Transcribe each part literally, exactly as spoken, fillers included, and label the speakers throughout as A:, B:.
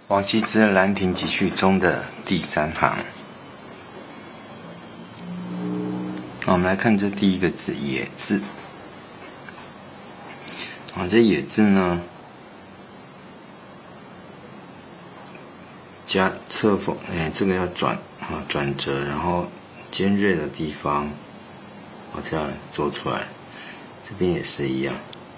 A: 王羲之《兰亭集序》中的第三行，我们来看这第一个字“也”字。啊，这“也”字呢，加侧锋，哎，这个要转啊，转折，然后尖锐的地方，啊，这样做出来。这边也是一样，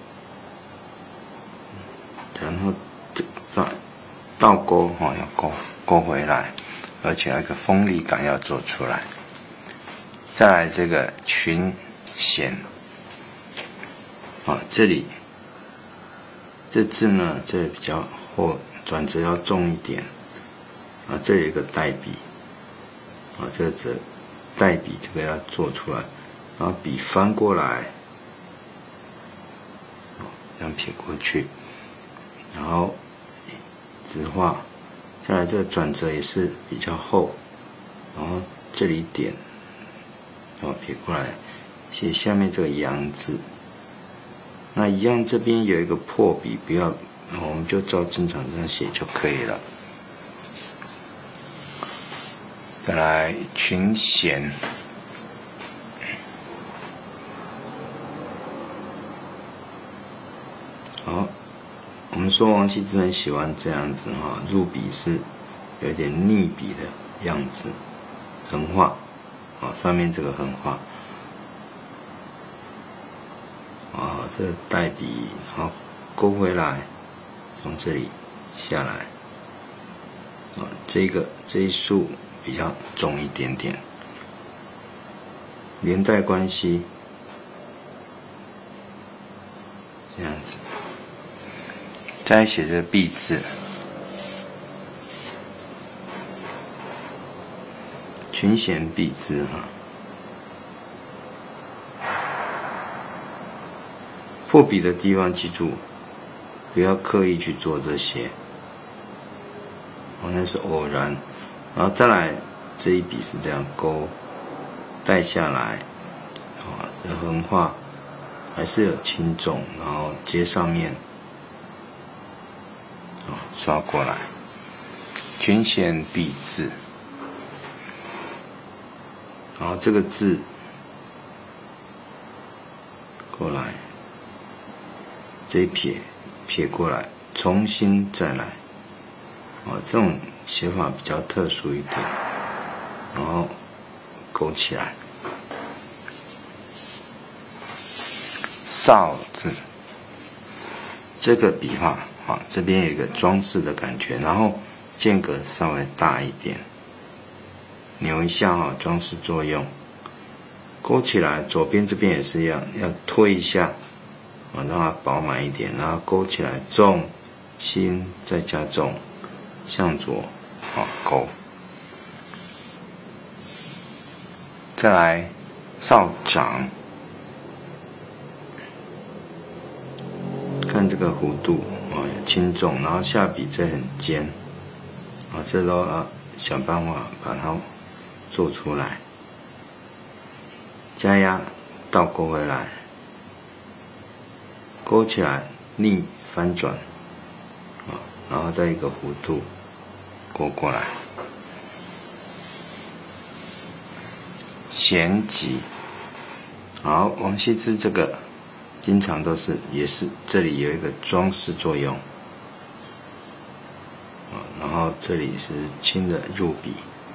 A: 然后这再倒钩哈，要勾勾回来，而且那个锋利感要做出来。再来这个群弦，啊，这里这字呢，这里比较厚，转折要重一点。啊，这里有一个带笔，啊，这个折带笔这个要做出来，然后笔翻过来，这样撇过去，然后直画，再来这个转折也是比较厚，然后这里点，然后撇过来，写下面这个阳字。那一样这边有一个破笔，不要，我们就照正常这样写就可以了。再来群弦，好，我们说王羲之很喜欢这样子哈，入笔是有点逆笔的样子，横画，啊，上面这个横画，啊，这个带笔，然后勾回来，从这里下来，啊，这个这一竖比较重一点点，连带关系，这样子。再来写这个“必”字，群弦毕字哈。破笔的地方记住，不要刻意去做这些，哦，那是偶然。然后再来这一笔是这样勾带下来，啊，这横画还是有轻重，然后接上面，啊，刷过来，群弦毕字，然后这个字过来，这一撇撇过来，重新再来，啊，这种写法比较特殊一点，然后勾起来。少字，这个笔画啊，这边有一个装饰的感觉，然后间隔稍微大一点，扭一下啊，装饰作用。勾起来，左边这边也是一样，要推一下，啊，让它饱满一点，然后勾起来，重、轻再加重，向左。好，勾。再来少长，看这个弧度啊，轻重，然后下笔这很尖，啊，这都要想办法把它做出来。加压倒勾回来，勾起来，逆翻转，啊，然后再一个弧度。勾过来，弦急。好，王羲之这个经常都是也是这里有一个装饰作用，然后这里是轻的入笔，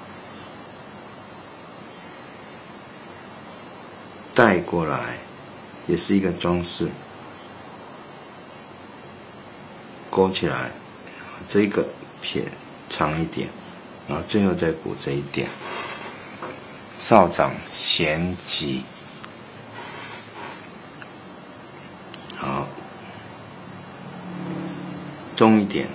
A: 带过来也是一个装饰，勾起来，这个撇长一点，然后最后再补这一点。少长弦急，好，重一点，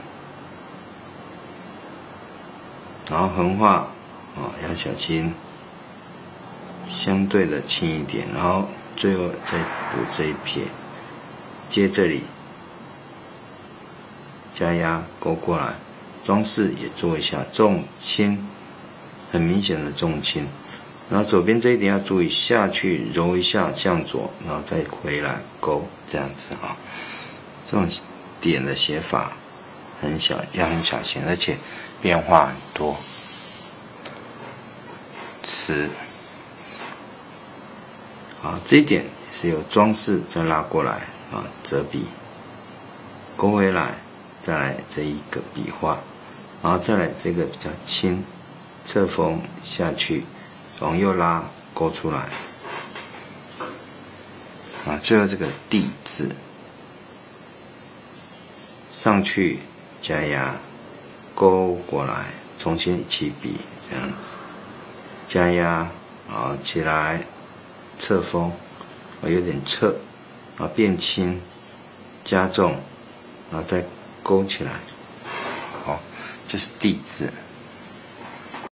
A: 然后横画啊要小心，相对的轻一点，然后最后再补这一撇，接这里加压勾过来。装饰也做一下，重轻，很明显的重轻。然后左边这一点要注意，下去揉一下向左，然后再回来勾，这样子啊。这种点的写法很小，要很小心，而且变化很多。词，啊，这一点是由装饰再拉过来啊，折笔，勾回来，再来这一个笔画，然后再来这个比较轻，侧锋下去，往右拉，勾出来，啊，最后这个地字上去加压，勾过来，重新起笔，这样子。加压，啊，起来，侧锋，啊，有点侧，啊，变轻，加重，啊，再勾起来，好，这是地字。